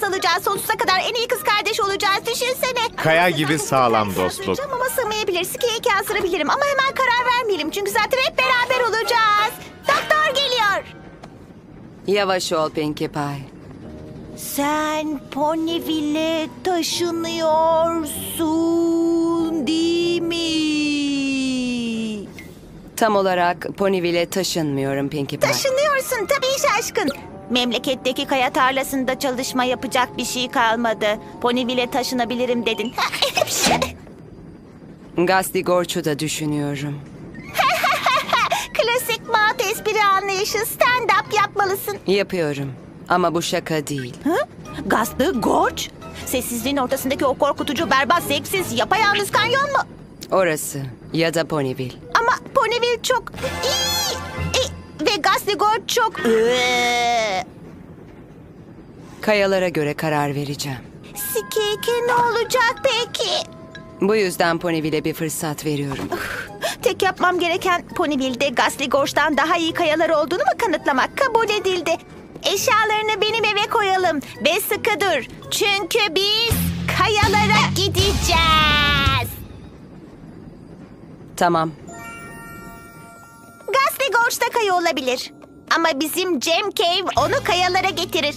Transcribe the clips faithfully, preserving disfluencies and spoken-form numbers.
kalacağız. Sonsuza kadar en iyi kız kardeş olacağız. Düşünsene. Kaya gibi sağlam dostluk. Sığdıracağım ama sığmayabilir. Sıkıya iki asırabilirim. Ama hemen karar vermeyelim. Çünkü zaten hep beraber olacağız. Doktor geliyor. Yavaş ol Pinkie Pie. Sen Ponyville'e taşınıyorsun değil mi? Tam olarak Ponyville'e taşınmıyorum Pinkie Pie. Taşınıyorsun tabii şaşkın. Memleketteki kaya tarlasında çalışma yapacak bir şey kalmadı. Ponyville'e taşınabilirim dedin. Gazli Gorge'u da düşünüyorum. Klasik mat espri anlayışı. Stand-up yapmalısın. Yapıyorum ama bu şaka değil. Hı? Gazlı Gorge? Sessizliğin ortasındaki o korkutucu, berbat, zevksiz, yapayalnız kanyon mu? Orası ya da Ponyville. Ama Ponyville çok iyi. iyi. Ve Gazlı Gorge çok... Iıı. Kayalara göre karar vereceğim. Sikeke ne olacak peki? Bu yüzden Ponyville'e bir fırsat veriyorum. Tek yapmam gereken Ponyville'de Gazlı Gorge'dan daha iyi kayalar olduğunu mu kanıtlamak? Kabul edildi. Eşyalarını benim eve koyalım ve sıkı dur. Çünkü biz kayalara gideceğiz. Tamam. Gazlı Gorge da kaya olabilir. Ama bizim Gem Cave onu kayalara getirir.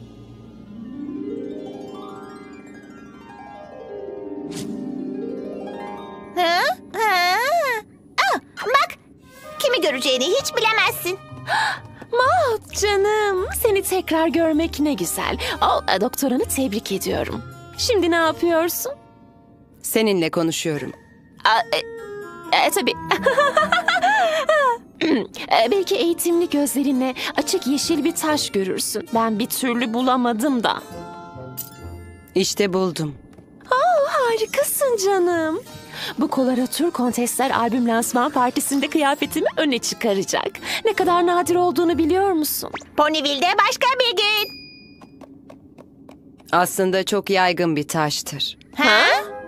Ha? Ha? Ah, bak, kimi göreceğini hiç bilemezsin. Maud canım, seni tekrar görmek ne güzel. O, doktoranı tebrik ediyorum. Şimdi ne yapıyorsun? Seninle konuşuyorum. Aa, e, e, tabii. E, belki eğitimli gözlerinle açık yeşil bir taş görürsün. Ben bir türlü bulamadım da. İşte buldum. Aa, harikasın canım. Bu koloratür kontestler albüm lansman partisinde kıyafetimi öne çıkaracak. Ne kadar nadir olduğunu biliyor musun? Ponyville'de başka bir gün. Aslında çok yaygın bir taştır. Ha?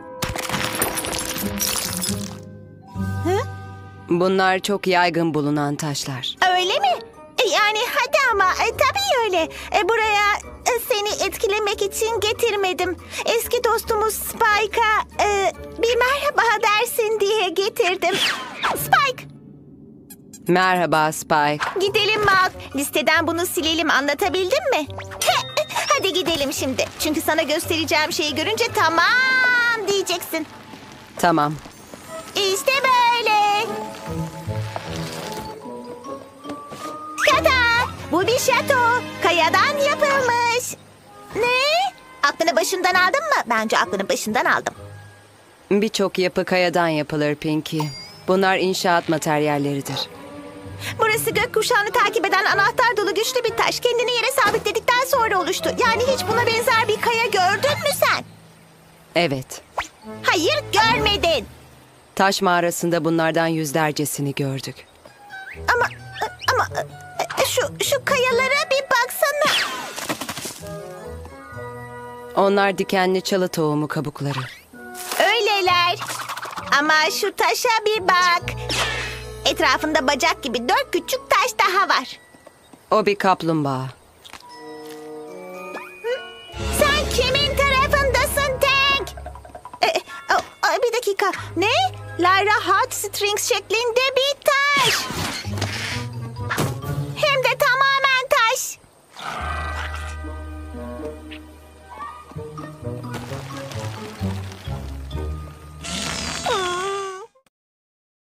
Bunlar çok yaygın bulunan taşlar. Öyle mi? E, Yani hadi ama e, tabii öyle. E, buraya e, seni etkilemek için getirmedim. Eski dostumuz Spike'a e, bir merhaba dersin diye getirdim. Spike, Merhaba Spike. gidelim Maud. Listeden bunu silelim, anlatabildim mi? Hadi gidelim şimdi. Çünkü sana göstereceğim şeyi görünce tamam diyeceksin. Tamam. İşte böyle. Tada! Bu bir şato. Kayadan yapılmış. Ne? Aklını başından aldın mı? Bence aklını başından aldım. Birçok yapı kayadan yapılır Pinkie. Bunlar inşaat materyalleridir. Burası gökkuşağını takip eden anahtar dolu güçlü bir taş. Kendini yere sabitledikten sonra oluştu. Yani hiç buna benzer bir kaya gördün mü sen? Evet. Hayır, görmedin. Taş mağarasında bunlardan yüzlercesini gördük. Ama ama şu şu kayalara bir baksana. Onlar dikenli çalı tohumu kabukları. Öyleler. Ama şu taşa bir bak. Etrafında bacak gibi dört küçük taş daha var. O bir kaplumbağa. Sen kimin tarafındasın Tank? E, e, bir dakika. Ne? Lyra Heartstrings şeklinde bir taş.